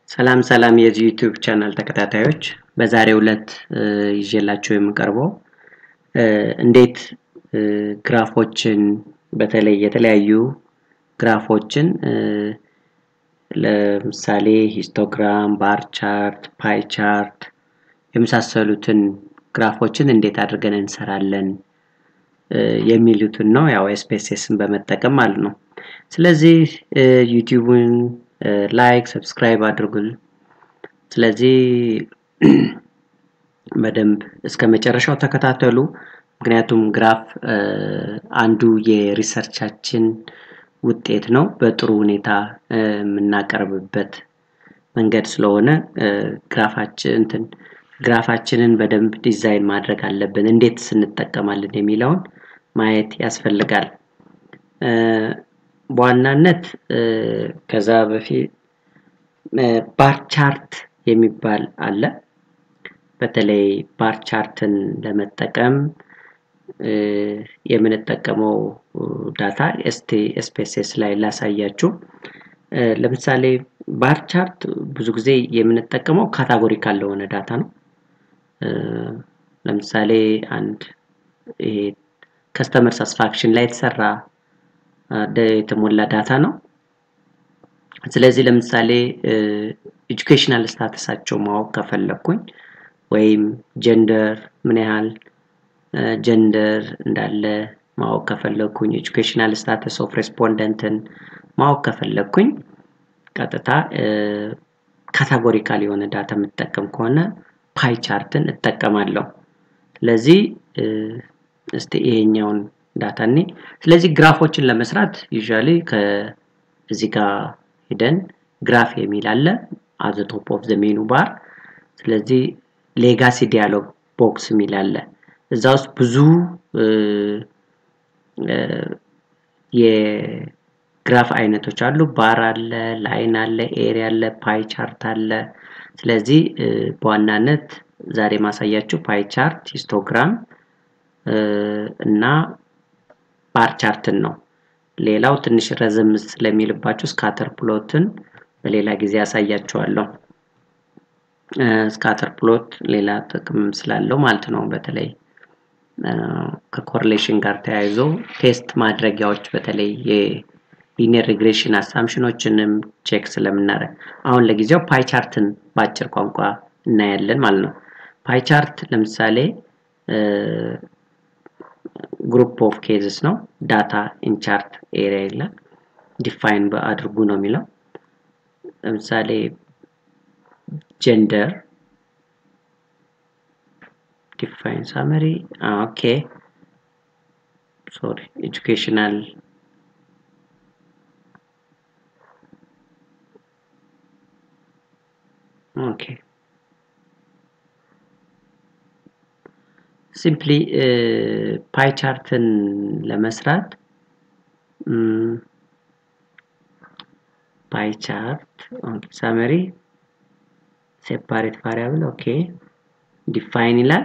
ሰላም ሰላም የዚህ ዩቲዩብ ቻናል ተከታታዮች በዛሬው ዕለት ይዤላችሁ የምቀርበው እንዴት ግራፎችን በተለይ የተለያዩ ግራፎችን ለምሳሌ ሂስቶግራም ባር ቻርት ፓይ ቻርት የመሳሰሉትን ግራፎችን እንዴት አድርገን እንሰራለን የሚሉትን ነው ያው SPSSን በመጠቀም ማለት ነው ስለዚህ ዩቲዩብን ላይክ ሰብስክራይብ አድርጉን ስለዚህ በደንብ እስከመጨረሻው ተከታተሉ ምክንያቱም ግራፍ አንዱ የሪሰርቻችን ውጤት ነው በጥሩ ሁኔታ የምናቀርብበት መንገድ ስለሆነ ግራፋችንን በደንብ ዲዛይን ማድረግ አለብን እንዴት ስንጠቀማለን የሚለውን ማየት ያስፈልጋል በዋናነት ከዛ በፊት ባር ቻርት የሚባል አለ በተለይ ባር ቻርትን ለመጠቀም የምንጠቀመው ዳታ SPSS ላይ ላሳያችሁ ለምሳሌ ባር ቻርት ብዙ ጊዜ የምንጠቀመው ካታጎሪካል ለሆነ ዳታ ነው ለምሳሌ አንድ ከስተመር ሳቲስፋክሽን ላይ የተሰራ የተሞላ ዳታ ነው ስለዚህ ለምሳሌ ኤጁኬሽናል ስታተሳቸው ማወቅ ከፈለኩኝ ወይም ጀንደር ምን ያህል ጀንደር እንዳለ ማወቅ ከፈለኩኝ ኤጁኬሽናል ስታተስ ኦፍ ሬስፖንደንትን ማወቅ ከፈለኩኝ ቀጥታ ካታጎሪካል የሆነ ዳታ መጠቀም ከሆነ ፓይ ቻርትን እጠቀማለሁ ስለዚህ እስቲ ይሄኛውን ዳታኒ ስለዚህ ግራፎችን ለመስራት ዩዥዋሊ ከዚህ ጋር ሄደን ግራፍ የሚል አለ at the top of the menu bar ስለዚህ ሌጋሲ ዲያሎግ ቦክስ የሚል አለ እዛው ብዙ የግራፍ አይነቶች አሉ ባር አለ ላይን አለ ኤሪያ አለ ፓይ ቻርት አለ ስለዚህ በዋናነት ዛሬ ማሳያችሁ ፓይ ቻርት ሂስቶግራም እና ባር ቻርትን ነው ሌላው ትንሽ ረዘም ስለሚልባችሁ ስካተር ፕሎትን በሌላ ጊዜ ያሳያችኋለሁ ስካተር ፕሎት ሌላ ጥቅም ስላለው ማለት ነው በተለይ ከኮሪሌሽን ጋር ተያይዞ ቴስት ማድረጊያዎች በተለይ የሊኒየር ሪግሬሽን አሳምፕሽኖችንም ቼክ ስለምናደርግ አሁን ለጊዜው ፓይ ቻርትን ባጭር ቋንቋ እናያለን ማለት ነው ፓይ ቻርት ለምሳሌ group of cases ነው data in chart area ይላል define በአድርጉ ነው የሚለው ለምሳሌ gender define summary okay sorry educational okay simply pie charትን ለመስራት pie chart okay summary separate variable okay define ይላል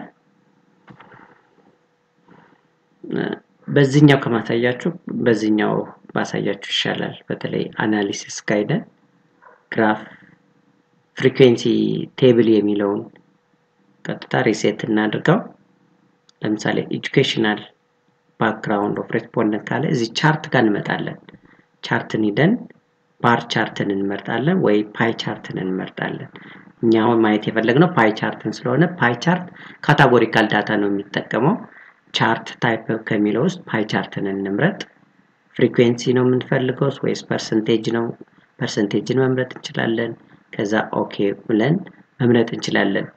በዚህኛው ከማሳያችሁ በዚህኛው ባሳያችሁ ይሻላል በተለይ አናሊሲስ ጋይደን ግራፍ ፍሪኩዌንሲ ቴብል የሚለውን ቀጥታ ሪሴት እናድርገው ለምሳሌ ኤጁኬሽናል ባክግራውንድ ኦፍ ሬስፖንደንት ካለ እዚህ ቻርት ጋር እንመጣለን ቻርትን ሄደን ባር ቻርትን እንመርጣለን ወይ ፓይ ቻርትን እንመርጣለን እኛው ማየት የፈለግነው ፓይ ቻርትን ስለሆነ ፓይ ቻርት ካታጎሪካል ዳታ ነው የሚጠቀመው ቻርት ታይፕ ከሚለው ውስጥ ፓይ ቻርትን እንምረጥ ፍሪኩዌንሲ ነው የምንፈልገው ወይስ ፐርሰንቴጅ ነው ፐርሰንቴጅን መምረጥ እንችላለን ከዛ ኦኬ ብለን መምረጥ እንችላለን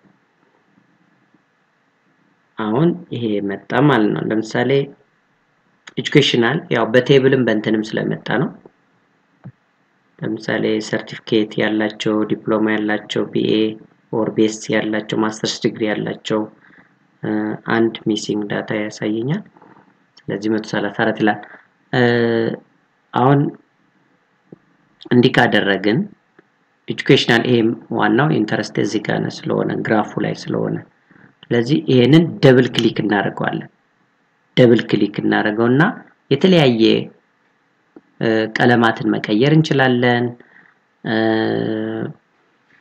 አሁን ይሄ መጣ ማለት ነው ለምሳሌ ኤጁኬሽናል ያው በቴብልም በእንተንም ስለመጣ ነው ለምሳሌ ሰርቲፊኬት ያላቸው ዲፕሎማ ያላቸው BA or BSc ያላቸው ማስተርስ ዲግሪ ያላቸው አንድ ሚሲንግ ዳታ ያሳየኛል ስለዚህ 134 ይላል አሁን እንዲህ ካደረግን ኤጁኬሽናል ኤም ዋናው ኢንተረስት እዚህ ጋር ነው ስለሆነ ግራፉ ላይ ስለሆነ ስለዚህ ይሄንን ደብል ክሊክ እናደርጋለን ደብል ክሊክ እናደርገውና የተለያየ ቀለማትን መቀየር እንችላለን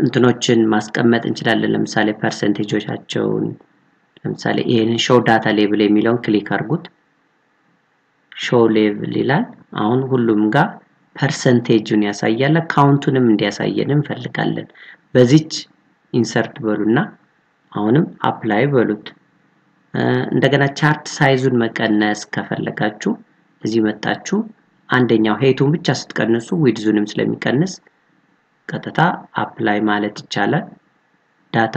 እንትኖችን ማስቀመጥ እንችላለን ለምሳሌ ፐርሰንቴጆቻቸውን ለምሳሌ ይሄንን ሾው ዳታ ሌብል የሚለውን ክሊክ አድርጉት ሾው ሌብል ይላል አሁን ሁሉም ጋር ፐርሰንቴጁን ያሳያል ካውንቱንም እንዲያሳየን እንፈልጋለን በዚች ኢንሰርት በሉና አሁንም አፕላይ በሉት እንደገና ቻርት ሳይዙን መቀነስ ከፈለጋችሁ እዚህ መጣችሁ አንደኛው ሄቱን ብቻ ስትቀንሱ ዊድዙንም ስለሚቀንስ ቀጥታ አፕላይ ማለት ይቻላል ዳታ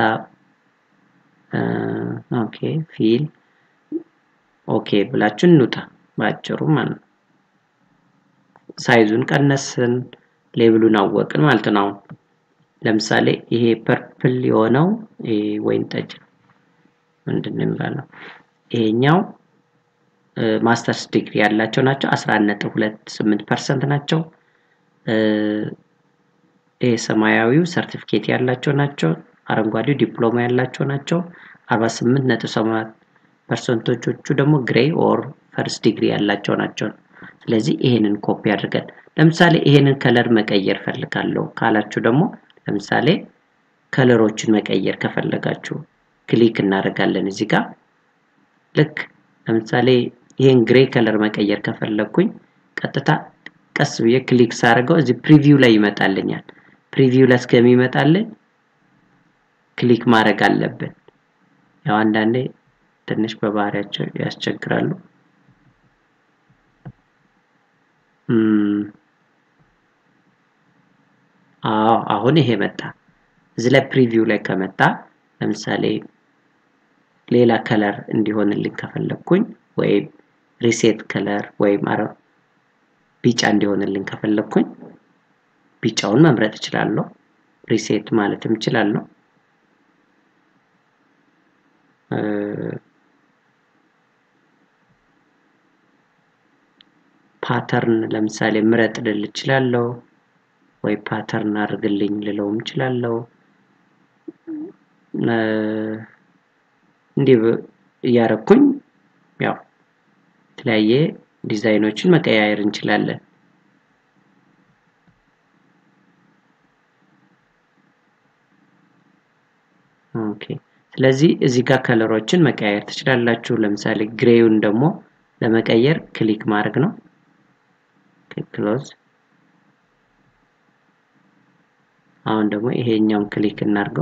ኦኬ ፊል ኦኬ ብላችሁ እንውጣ ባጭሩ ማለት ሳይዙን ቀነስን ሌብሉን አወቅን ማለት ነው ለምሳሌ ይሄ ፐርፕል የሆነው ወይን ጠጅ ምንድነው የሚባለው ይሄኛው ማስተርስ ዲግሪ ያላቸው ናቸው 11.28% ናቸው ይሄ ሰማያዊው ሰርቲፊኬት ያላቸው ናቸው አረንጓዴው ዲፕሎማ ያላቸው ናቸው 48.7%ዎቹ ደግሞ ግሬይ ኦር ፈርስት ዲግሪ ያላቸው ናቸው ስለዚህ ይሄንን ኮፒ አድርገን ለምሳሌ ይሄንን ከለር መቀየር ፈልጋለሁ ካላችሁ ደግሞ ለምሳሌ ከለሮችን መቀየር ከፈለጋችሁ ክሊክ እናደርጋለን እዚህ ጋር ልክ ለምሳሌ ይሄን ግሬይ ከለር መቀየር ከፈለኩኝ ቀጥታ ቀስ ብዬ ክሊክ ሳደርገው እዚህ ፕሪቪው ላይ ይመጣልኛል ፕሪቪው ላይ እስከሚመጣልኝ ክሊክ ማድረግ አለብን ያው አንዳንዴ ትንሽ በባህሪያቸው ያስቸግራሉ አሁን ይሄ መጣ እዚህ ላይ ፕሪቪው ላይ ከመጣ ለምሳሌ ሌላ ከለር እንዲሆንልኝ ከፈለኩኝ ወይ ሪሴት ከለር ወይ ቢጫ እንዲሆንልኝ ከፈለኩኝ ቢጫውን መምረጥ እችላለሁ ሪሴት ማለትም እችላለሁ ፓተርን ለምሳሌ ምረጥ ልል እችላለሁ ወይ ፓተርን አድርግልኝ ልለውም እችላለሁ እንዴ ያረኩኝ ያው የተለያየ ዲዛይኖችን መቀያየር እንችላለን ኦኬ ስለዚህ እዚህ ጋር ከለሮችን መቀያየር ትችላላችሁ ለምሳሌ ግሬውን ደግሞ ለመቀየር ክሊክ ማድረግ ነው ክሎዝ አሁን ደግሞ ይሄኛውን ክሊክ እናርገው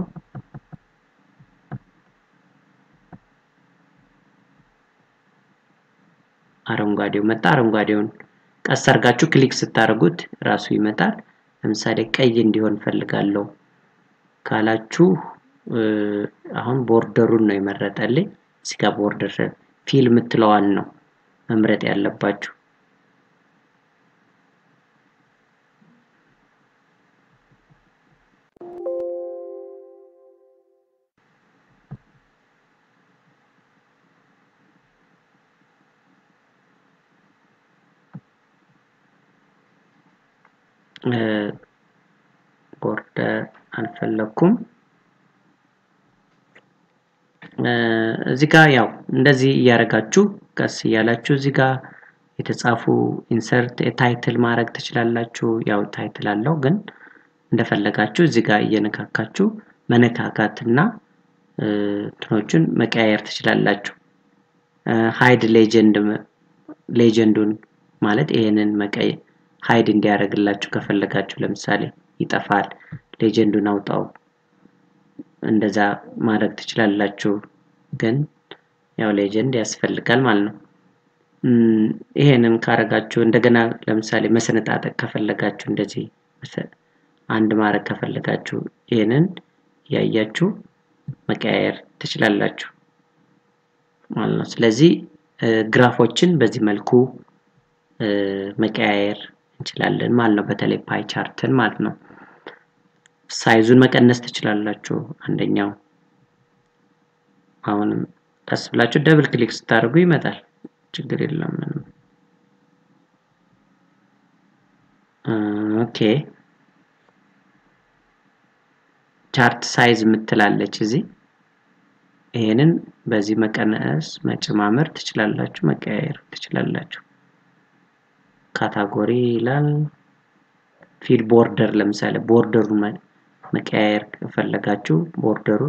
አረንጓዴው መጣ አረንጓዴውን ቀስ አድርጋችሁ ክሊክ ስታደርጉት ራሱ ይመጣል ለምሳሌ ቀይ እንዲሆን ፈልጋለሁ ካላችሁ አሁን ቦርደሩን ነው የመረጠልኝ እዚህ ጋር ቦርደር ፊል ምትለዋን ነው መምረጥ ያለባችሁ ቦርደር አልፈለኩም እዚህ ጋር ያው እንደዚህ ያረጋችሁ ቀስ ያላችሁ እዚህ ጋር የተጻፉ ኢንሰርት ታይትል ማድረግ ትችላላችሁ ያው ታይትል አለው ግን እንደፈለጋችሁ እዚህ ጋር እየነካካችሁ መነካካትና እንትኖችን መቀያየር ትችላላችሁ ሃይድ ሌጀንዱን ማለት ይሄንን መቀየር ሃይድ እንዲያደርግላችሁ ከፈለጋችሁ ለምሳሌ ይጠፋል ሌጀንዱን አውጣው እንደዛ ማድረግ ትችላላችሁ ግን ያው ሌጀንድ ያስፈልጋል ማለት ነው ይሄንን ካረጋችሁ እንደገና ለምሳሌ መሰነጣጠቅ ከፈለጋችሁ እንደዚህ አንድ ማድረግ ከፈለጋችሁ ይሄንን ያያችሁ መቀያየር ትችላላችሁ ማለት ነው ስለዚህ ግራፎችን በዚህ መልኩ መቀያየር እንችላለን ማለት ነው በተለይ ፓይ ቻርትን ማለት ነው ሳይዙን መቀነስ ትችላላችሁ አንደኛው አሁን ቀስ ብላችሁ ደብል ክሊክ ስታደርጉ ይመጣል ችግር የለም ኦኬ ቻርት ሳይዝ ምትላለች እዚህ ይሄንን በዚህ መቀነስ መጨማመር ትችላላችሁ መቀያየር ትችላላችሁ ካታጎሪ ይላል ፊል ቦርደር ለምሳሌ ቦርደሩን መቀያየር ከፈለጋችሁ ቦርደሩን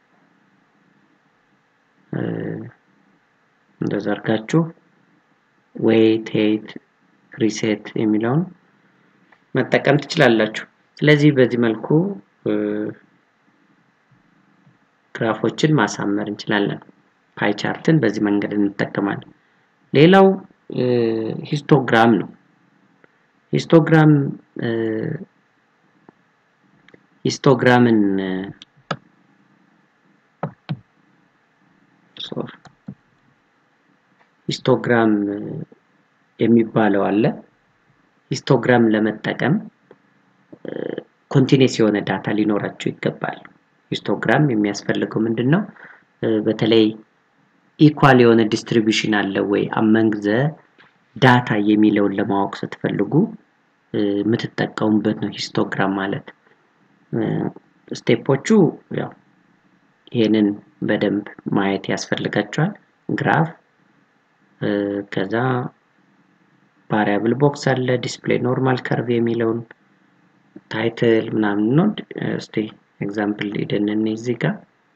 እንደዘርጋችሁ weight height reset የሚለውን መጠቀም ትችላላችሁ። ስለዚህ በዚህ መልኩ ግራፎችን ማሳመር እንችላለን። ፓይ ቻርትን በዚህ መንገድ እንጠቀማለን። ሌላው ሂስቶግራም ነው። ሂስቶግራምን ሂስቶግራም የሚባለው አለ። ሂስቶግራም ለመጠቀም ኮንቲኒየስ የሆነ ዳታ ሊኖራችሁ ይገባል። ሂስቶግራም የሚያስፈልገው ምንድነው? በተለይ ኢኳል የሆነ ዲስትሪቢዩሽን አለ ወይ among the ዳታ የሚለውን ለማወቅ ስትፈልጉ የምትጠቀሙበት ነው ሂስቶግራም ማለት። ስቴፖቹ ያው ይሄንን በደንብ ማየት ያስፈልጋቸዋል። ግራፍ ከዛ ቫሪያብል ቦክስ አለ፣ ዲስፕሌይ ኖርማል ከርቭ የሚለውን ታይትል ምናምን ነው። እስቲ ኤግዛምፕል ሊደንን እዚህ ጋር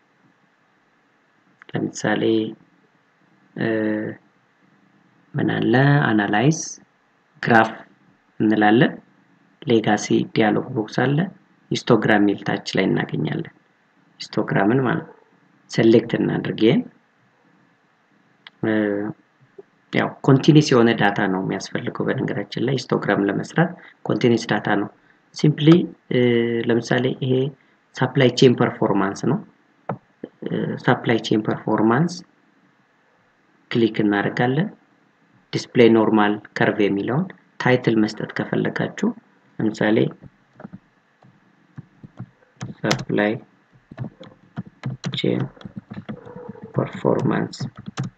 ለምሳሌ ምን አለ አናላይዝ ግራፍ እንላለን። ሌጋሲ ዲያሎግ ቦክስ አለ። ሂስቶግራም ሚል ታች ላይ እናገኛለን። ሂስቶግራምን ማለት ሴሌክት እናድርገን። ያው ኮንቲኒየስ የሆነ ዳታ ነው የሚያስፈልገው። በነገራችን ላይ ሂስቶግራም ለመስራት ኮንቲኒየስ ዳታ ነው። ሲምፕሊ ለምሳሌ ይሄ ሰፕላይ ቼን ፐርፎርማንስ ነው። ሰፕላይ ቼን ፐርፎርማንስ ክሊክ እናደርጋለን። ዲስፕሌይ ኖርማል ከርቭ የሚለውን ታይትል መስጠት ከፈለጋችሁ ለምሳሌ ሰፕላይ ቼን ፐርፎርማንስ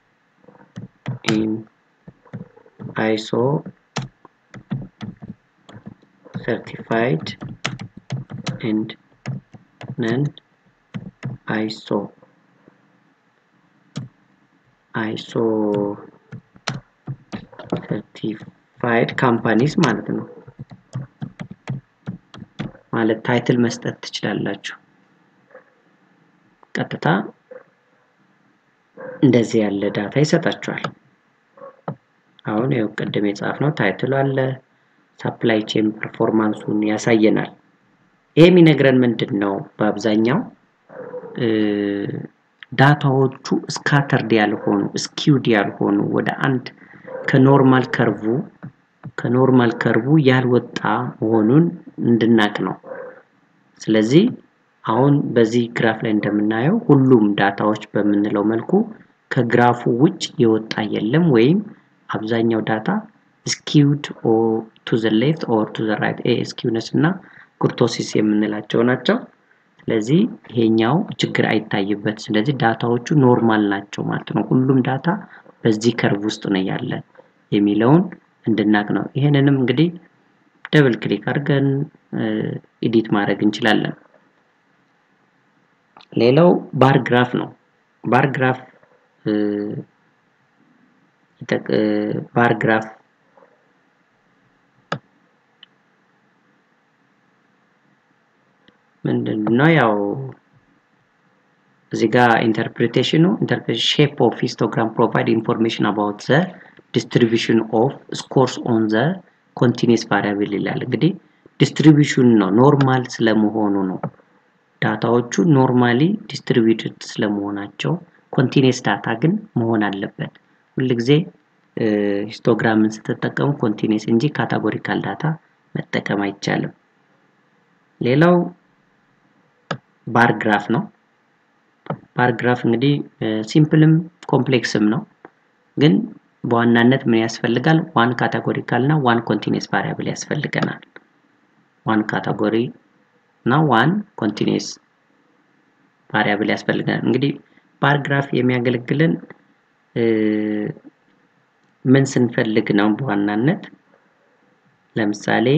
in ISO certified and non ISO certified companies ማለት ነው። ማለት ታይትል መስጠት ትችላላችሁ። ቀጥታ እንደዚህ ያለ ዳታ ይሰጣችኋል። አሁን ይሄው ቀደም የጻፍነው ታይትል አለ፣ ሰፕላይ ቼን ፐርፎርማንሱን ያሳየናል። ይሄ የሚነግረን ምንድነው? በአብዛኛው ዳታዎቹ ስካተርድ ያልሆኑ ስኪውድ ያልሆኑ ወደ አንድ ከኖርማል ከርቡ ያልወጣ መሆኑን እንድናቅ ነው። ስለዚህ አሁን በዚህ ግራፍ ላይ እንደምናየው ሁሉም ዳታዎች በመንለው መልኩ ከግራፉ ውጭ የወጣ የለም ወይም አብዛኛው ዳታ skewed or to the left or to the right skewness እና ኩርቶሲስ የምንላቸው ናቸው። ስለዚህ ይሄኛው ችግር አይታይበት። ስለዚህ ዳታዎቹ ኖርማል ናቸው ማለት ነው። ሁሉም ዳታ በዚህ ከርቭ ውስጥ ነው ያለ የሚለውን እንድናቅ ነው። ይሄንንም እንግዲህ ደብል ክሊክ አድርገን ኤዲት ማድረግ እንችላለን። ሌላው ባር ግራፍ ነው። ባር ግራፍ ምንድነው? ያው እዚህ ጋር ኢንተርፕሪቴሽኑ shape of histogram provide information about the distribution of scores on the continuous variable ይላል። እንግዲህ ዲስትሪቢዩሽን ነው ኖርማል ስለመሆኑ ነው። ዳታዎቹ ኖርማሊ ዲስትሪቢዩትድ ስለመሆናቸው ኮንቲኒየስ ዳታ ግን መሆን አለበት። ሁሉ ጊዜ ሂስቶግራምን ስትጠቀሙ ኮንቲኒየስ እንጂ ካታጎሪካል ዳታ መጠቀም አይቻልም። ሌላው ባር ግራፍ ነው። ባር ግራፍ እንግዲህ ሲምፕልም ኮምፕሌክስም ነው። ግን በዋናነት ምን ያስፈልጋል? ዋን ካታጎሪካል እና ዋን ኮንቲኒየስ ቫሪያብል ያስፈልገናል። ዋን ካታጎሪ እና ዋን ኮንቲኒየስ ቫሪያብል ያስፈልገናል። እንግዲህ ባር ግራፍ የሚያገለግለን ምን ስንፈልግ ነው? በዋናነት ለምሳሌ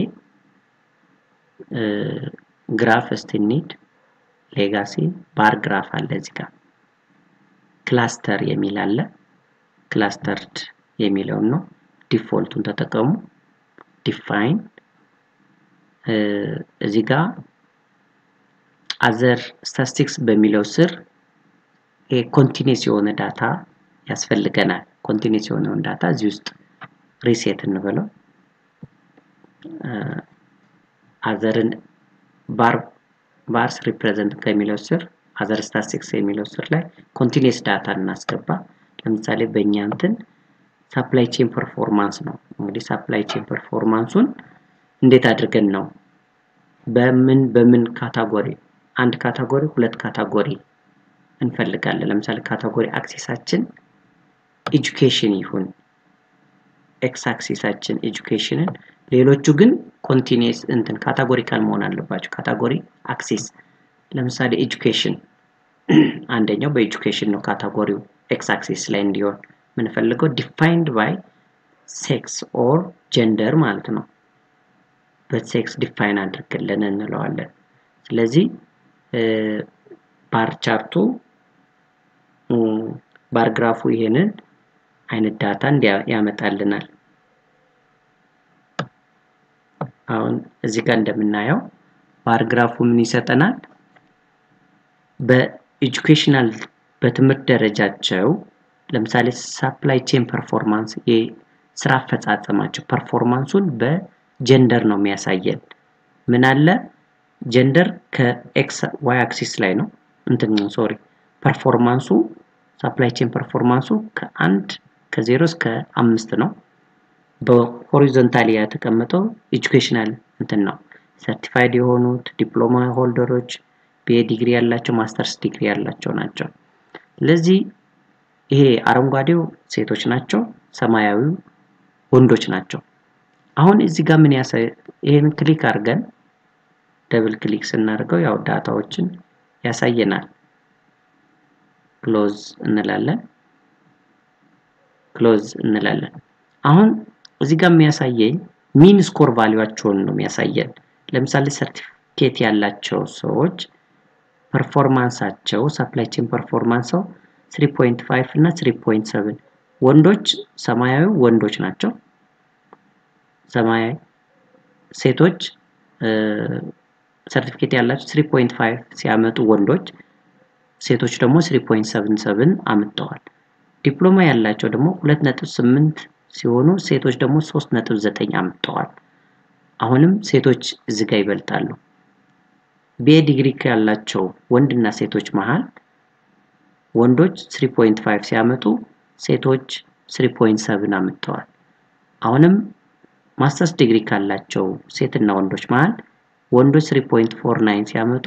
ግራፍ ስቲኒድ ሌጋሲ ባር ግራፍ አለ እዚህ ጋር ክላስተር የሚል አለ። ክላስተርድ የሚለው ነው። ዲፎልቱን ተጠቀሙ። ዲፋይን እዚህ ጋር other statistics በሚለው ስር continuous የሆነ ዳታ ያስፈልገናል continuous የሆነውን ዳታ እዚህ ውስጥ reset እንበለው otherን bars represent ከሚለው ስር other statistics የሚለው ስር ላይ continuous ዳታ እናስገባ ለምሳሌ በእኛ እንትን supply chain performance ነው እንግዲህ supply chain performanceን እንዴት አድርገን ነው በምን ካታጎሪ አንድ ካታጎሪ ሁለት ካታጎሪ እንፈልጋለን ለምሳሌ ካታጎሪ አክሲሳችን education ይሁን x አክሲሳችን educationን ሌሎቹ ግን continuous እንትን ካታጎሪካል መሆን አለባቸው ካታጎሪ አክሲስ ለምሳሌ education አንደኛው በኤጁኬሽን ነው ካታጎሪው x axis ላይ እንዲሆን ምን ፈልገው defined by sex or gender ማለት ነው በsex define አድርገን እንለዋለን ስለዚህ ባር ቻርቱ ባር ግራፉ ይሄንን አይነት ዳታ ያመጣልናል አሁን እዚህ ጋር እንደምናየው ባር ግራፉ ምን ይሰጠናል በኤጁኬሽናል በትምህርት ደረጃቸው ለምሳሌ supply chain performance የስራ አፈጻጸማቸው performanceን በጀንደር ነው የሚያሳየን ምን አለ ጀንደር ከx y axis ላይ ነው እንትን ሶሪ performance supply chain performance ከ0 እስከ 5 ነው በሆሪዞንታሊ ያተቀመጠው ኤጁኬሽናል እንትን ነው ሰርቲፋይድ የሆኑት ዲፕሎማ ሆልደሮች BA ዲግሪ ያላቸው ማስተርስ ዲግሪ ያላቸው ናቸው ስለዚህ ይሄ አረንጓዴው ሴቶች ናቸው ሰማያዊው ወንዶች ናቸው አሁን እዚህ ጋር ምን ያሳይ ይሄን ክሊክ አድርገን ደብል ክሊክ ስናደርገው ያው ዳታዎችን ያሳየናል ክሎዝ እንላለን አሁን እዚህ ጋር የሚያሳየኝ ሚን ስኮር ቫልዩአቸውን ነው የሚያሳየን ለምሳሌ ሰርቲፊኬት ያላቸው ሰዎች ፐርፎርማንሳቸው ሰፕላይ ቼን ፐርፎርማንስው 3.5 እና 3.7 ወንዶች ሰማያዊ ወንዶች ናቸው ሰማያዊ ሴቶች ሰርቲፊኬት ያላቸው 3.5 ሲያመጡ ወንዶች ሴቶች ደግሞ 3.77 አመጣዋል ዲፕሎማ ያላቸው ደግሞ 2.8 ሲሆኑ ሴቶች ደግሞ 3.9 አመጣዋል አሁንም ሴቶች እዚህ ጋር ይበልጣሉ BA ዲግሪ ያላቸው ወንድና ሴቶች መሃል ወንዶች 3.5 ሲያመጡ ሴቶች 3.7 አመጣዋል አሁንም ማስተርስ ዲግሪ ካላቸው ሴትና ወንዶች መሃል ወንዶች 3.49 ሲያመጡ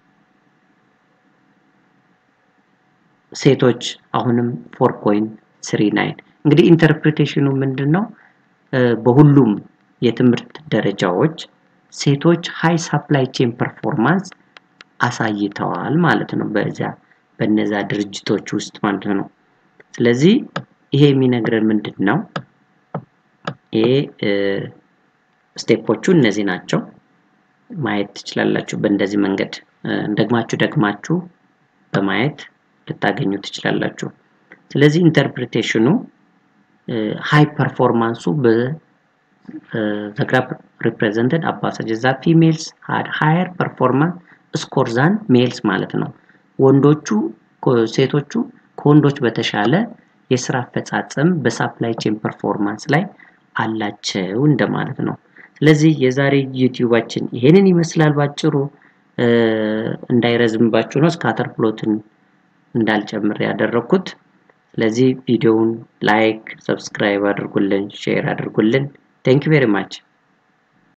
ሴቶች አሁንም 4.39 እንግዲህ ኢንተርፕሪቴሽኑ ምንድነው በሁሉም የትምህርት ደረጃዎች ሴቶች ሃይ ሰፕላይ ቼን ፐርፎርማንስ አሳይተዋል ማለት ነው በእነዛ ድርጅቶች ውስጥ ማለት ነው ስለዚህ ይሄ የሚነግረን ምንድነው ስቴፖቹ እነዚህ ናቸው ማየት ትችላላችሁ በእንደዚህ መንገድ ደግማችሁ በማየት ልታገኙ ትችላላችሁ ስለዚህ ኢንተርፕሪቴሽኑ ሃይ ፐርፎርማንሱ the graph represented passages that females had higher performance score than males ማለት ነው ወንዶቹ ሴቶቹ ከወንዶች በተሻለ የስራ አፈጻጸም በሰፕላይ ቼን ፐርፎርማንስ ላይ አላቸው እንደማለት ነው ስለዚህ የዛሬ ዩቲዩባችን ይሄንን ይመስላል ባጭሩ እንዳይረዝምባችሁ ነው ስካተር ፕሎትን እንዳልጨምር ያደረኩት ስለዚህ ቪዲዮውን ላይክ ሰብስክራይብ አድርጉልን ሼር አድርጉልን Thank you very much.